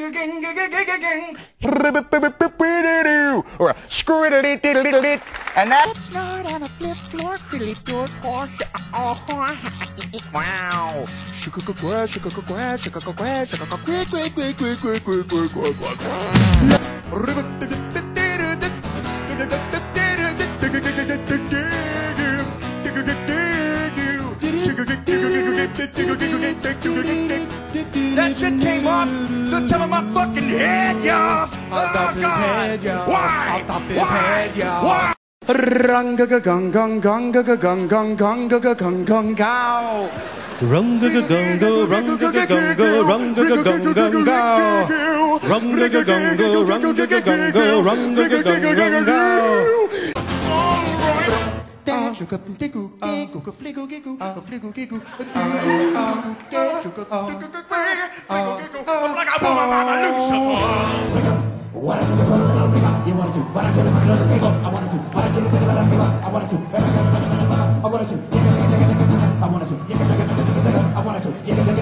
or a screw it, and that. It's not on a flip floor, Philly door, wow. That shit came off the top of my fucking head, y'all. Oh, God. Why? Why? Rung ga ga gung gung gung ga ga gung gung gung ga ga gung gung gow. Rung ga ga gung go, rung ga ga gung go, rung ga ga gung gung gow. Rung ga ga gung go, rung ga ga gung go, rung ga ga gung gung gow. What I do, you want to do, what I do, I want to do, what I do, I want to do, I want to do, I want to do,